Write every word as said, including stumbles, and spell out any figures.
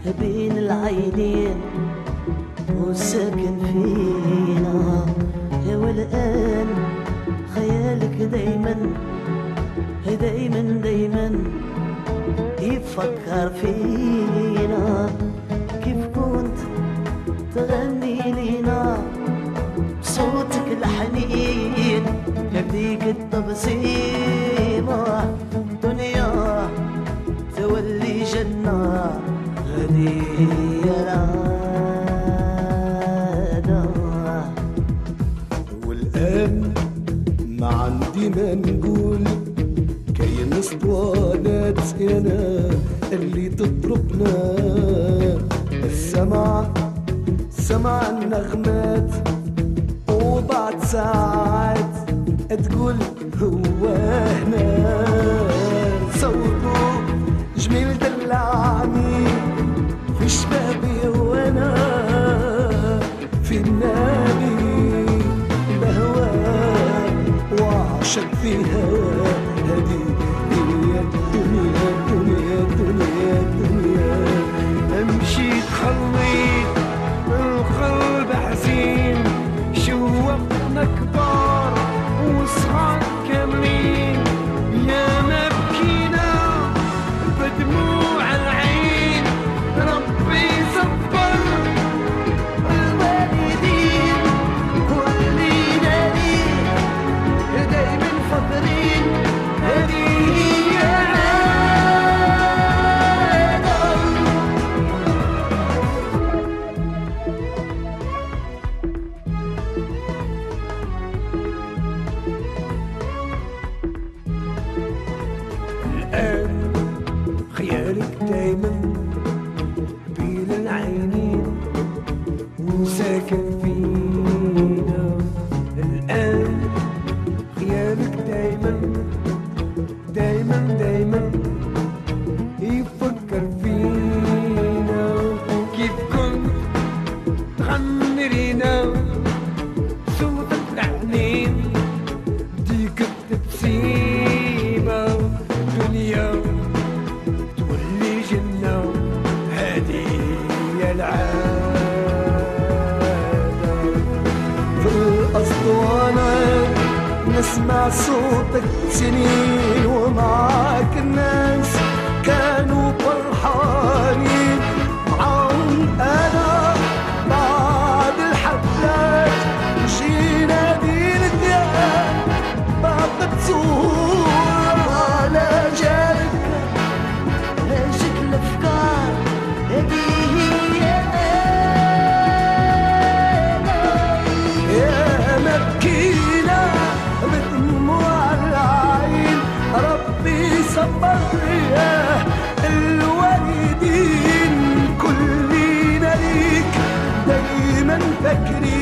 بين العينين وساكن فينا، والآن خيالك دايما دايما دايما يفكر فينا. كيف كنت تغني لينا بصوتك الحنين يبديك التبسيمة، دنيا تولي جنة هدية العادة. والآن ما عندي ما نقول، كاين اسطوانات انا اللي تضربنا. السمع سمع النغمات وبعد ساعات تقول هو هنا. صوته جميل دلعني في شبابي وانا في النادي بهواه وعشق فيها. هذه هي الدنيا الدنيا الدنيا الدنيا. امشي تخليت القلب حزين، شوقنا كبار وصغار كاملين. يا ما بكينا بدموع العين، ربي صبر الوالدين كلنا ليه دايما فاكرين. هذه هي الآن خيالك دايما بين العينين وساكن فينا. الآن خيالك دايما دايما دايما يفكر فينا. كيف كنت تغني لينا صوتك الحنين ديك التبسيمة، دنيا تولي جنة هذه هي العادة. في الأسطوانات نسمع صوتك سنين، ومعاك الناس كانوا فرحانين. معاهم أنا بعد الحفلات جينا دين الديار باقي تصور على جالك هاجت الأفكار. هذه هي يا مبكينا بدموع العين، ربي صبر يا الوالدين كلنا ليك دايما فاكرين.